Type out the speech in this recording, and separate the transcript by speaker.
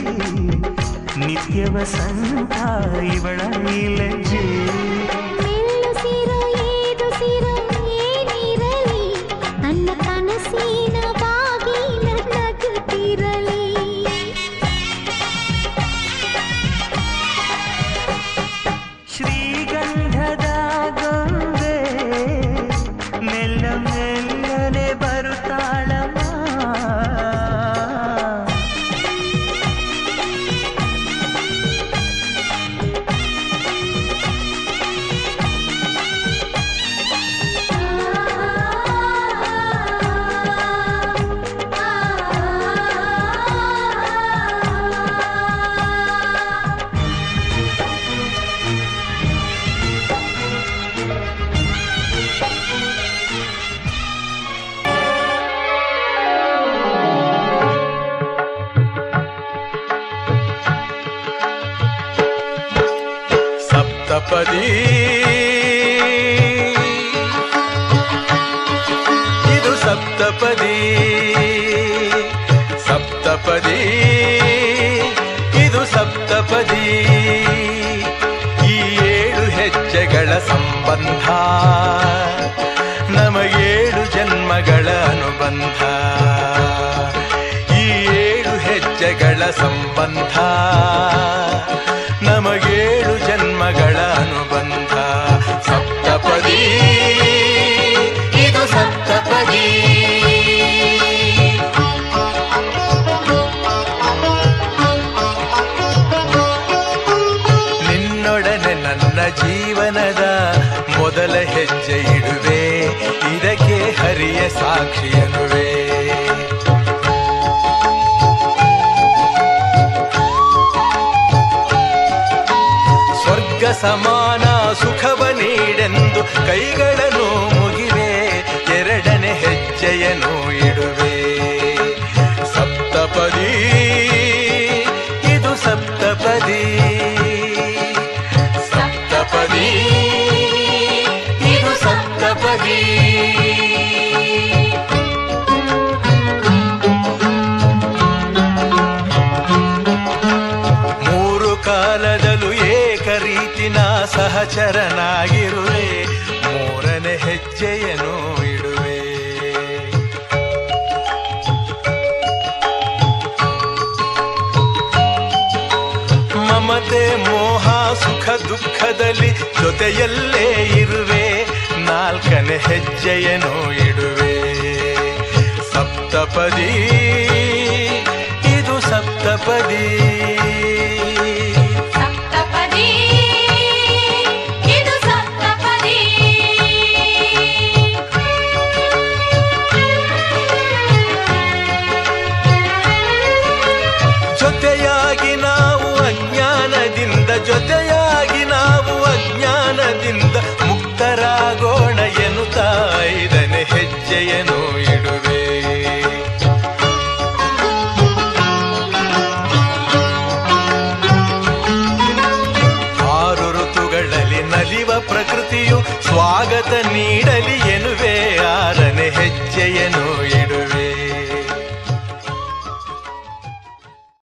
Speaker 1: ನಿತ್ಯ ವಸಂತ ಇವಳ ಲಜ್ಜೆ.
Speaker 2: ಮೆಲ್ಲುಸಿರೋ ಏದುಸಿರೋ ಏನಿರಲಿ, ನನ್ನ ಕನಸಿನ ಬಾಗಿಲ ನಗುತ್ತಿರಲಿ.
Speaker 1: ಶ್ರೀಗಂಧದ ಗೊಂಬೆ ಮೆಲ್ಲ ಮೆಲ್ಲನೆ ಬರುತ್ತಾಳಮ್ಮ.
Speaker 3: ಸಪ್ತಪದಿ ಇದು ಸಪ್ತಪದಿ, ಸಪ್ತಪದಿ ಇದು ಸಪ್ತಪದಿ. ಈ 7 ಹೆಜ್ಜೆಗಳ ಸಂಬಂಧ ನಮಗೇಳು ಜನ್ಮಗಳ ಅನುಬಂಧ. ಈ 7 ಹೆಜ್ಜೆಗಳ ಸಂಬಂಧ ನಮಗೇಳು ಜನ್ಮಗಳ ಅನುಬಂಧ. ಸಪ್ತಪದಿ ಇದು ಸಪ್ತಪದಿ. ನಿನ್ನೊಡನೆ ನನ್ನ ಜೀವನದ ಮೊದಲ ಹೆಜ್ಜೆ ಇಡುವೆ, ಇದಕ್ಕೆ ಹರಿಯ ಸಾಕ್ಷಿಯನುವೆ. ಸ್ವರ್ಗ ಸಮಾನ ಸುಖವ ನೀಡೆಂದು ಕೈಗಳನ್ನು ಮುಗಿವೆ, 2ನೇ ಹೆಜ್ಜೆಯನ್ನು ಇಡುವೆ. ಸಪ್ತಪದಿ ಇದು ಸಪ್ತಪದಿ, ಸಪ್ತಪದಿ ಇದು ಸಪ್ತಪದಿ. ಕಾಲದಲ್ಲೂ ಏಕರೀತಿನ ಸಹಚರನಾಗಿರುವೆ, 3ನೇ ಹೆಜ್ಜೆಯನ್ನು ಇಡುವೆ. ಮಮತೆ ಮೋಹ ಸುಖ ದುಃಖದಲ್ಲಿ ಜೊತೆಯಲ್ಲೇ ಇರುವೆ, 4ನೇ ಹೆಜ್ಜೆಯನ್ನು ಇಡುವೆ. ಸಪ್ತಪದಿ ಇದು ಸಪ್ತಪದಿ. ಜೊತೆಯಾಗಿ ನಾವು ಅಜ್ಞಾನದಿಂದ ಮುಕ್ತರಾಗೋಣ ಎನ್ನುತ್ತಾ 5ನೇ ಹೆಜ್ಜೆಯನ್ನು ಇಡುವೆ. 6 ಋತುಗಳಲ್ಲಿ ನಲಿವ ಪ್ರಕೃತಿಯು ಸ್ವಾಗತ ನೀಡಲಿ ಎನ್ನುವೆ, 6ನೇ ಹೆಜ್ಜೆಯನ್ನು ಇಡುವೆ.